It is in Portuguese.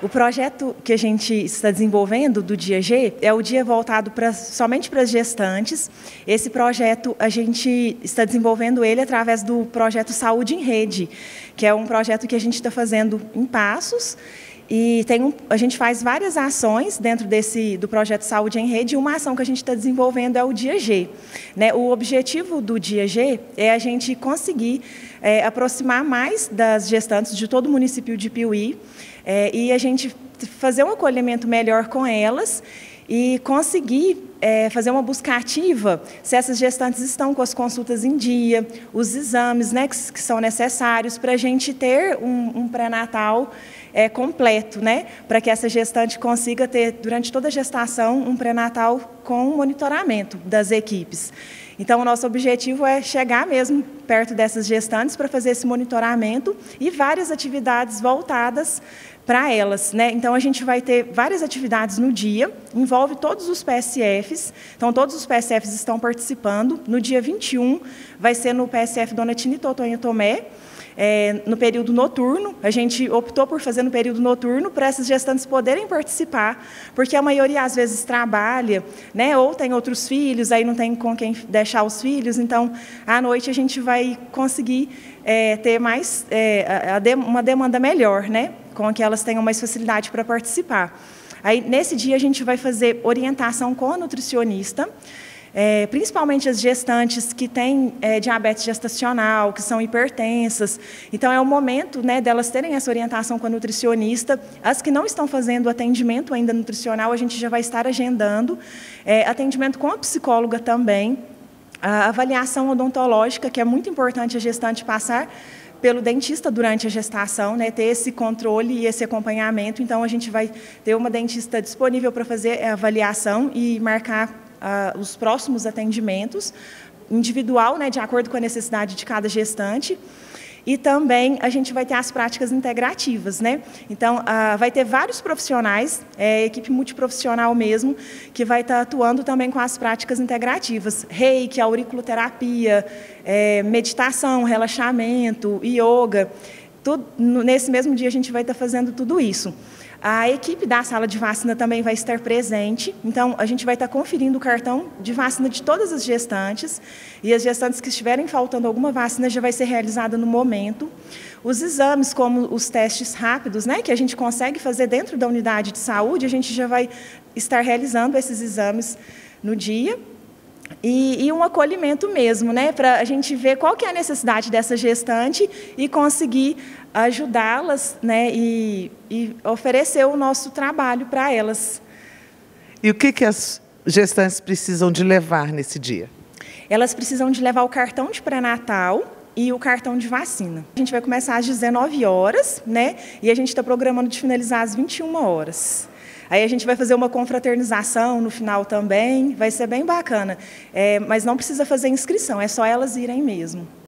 O projeto que a gente está desenvolvendo do Dia G é o dia voltado somente para as gestantes. Esse projeto, a gente está desenvolvendo ele através do projeto Saúde em Rede, que é um projeto que a gente está fazendo em Passos. E a gente faz várias ações dentro do projeto Saúde em Rede, e uma ação que a gente está desenvolvendo é o Dia G. O objetivo do Dia G é a gente conseguir aproximar mais das gestantes de todo o município de Piuí, e a gente fazer um acolhimento melhor com elas e conseguir fazer uma busca ativa se essas gestantes estão com as consultas em dia, os exames que são necessários para a gente ter um pré-natal completo, para que essa gestante consiga ter, durante toda a gestação, um pré-natal com monitoramento das equipes. Então, o nosso objetivo é chegar mesmo perto dessas gestantes para fazer esse monitoramento e várias atividades voltadas para elas. Então, a gente vai ter várias atividades no dia, envolve todos os PSFs, então todos os PSFs estão participando. No dia 21, vai ser no PSF Dona Tina e Totonho Tomé, no período noturno. A gente optou por fazer no período noturno para essas gestantes poderem participar, porque a maioria às vezes trabalha, ou tem outros filhos, aí não tem com quem deixar os filhos, então à noite a gente vai conseguir ter mais uma demanda melhor, com que elas tenham mais facilidade para participar. Aí, nesse dia, a gente vai fazer orientação com a nutricionista, principalmente as gestantes que têm diabetes gestacional, que são hipertensas. Então, é o momento delas terem essa orientação com a nutricionista. As que não estão fazendo atendimento ainda nutricional, a gente já vai estar agendando. Atendimento com a psicóloga também. A avaliação odontológica, que é muito importante a gestante passar pelo dentista durante a gestação, ter esse controle e esse acompanhamento. Então, a gente vai ter uma dentista disponível para fazer a avaliação e marcar os próximos atendimentos, individual, de acordo com a necessidade de cada gestante. E também a gente vai ter as práticas integrativas. Então, vai ter vários profissionais, equipe multiprofissional mesmo, que vai estar atuando também com as práticas integrativas. Reiki, auriculoterapia, meditação, relaxamento, yoga. Nesse mesmo dia a gente vai estar fazendo tudo isso. A equipe da sala de vacina também vai estar presente, então a gente vai estar conferindo o cartão de vacina de todas as gestantes, e as gestantes que estiverem faltando alguma vacina já vai ser realizada no momento. Os exames, como os testes rápidos, que a gente consegue fazer dentro da unidade de saúde, a gente já vai estar realizando esses exames no dia. E um acolhimento mesmo, para a gente ver qual que é a necessidade dessa gestante e conseguir ajudá-las, e oferecer o nosso trabalho para elas. E o que as gestantes precisam de levar nesse dia? Elas precisam de levar o cartão de pré-natal e o cartão de vacina. A gente vai começar às 19 horas, e a gente está programando de finalizar às 21 horas. Aí a gente vai fazer uma confraternização no final também, vai ser bem bacana. Mas não precisa fazer inscrição, é só elas irem mesmo.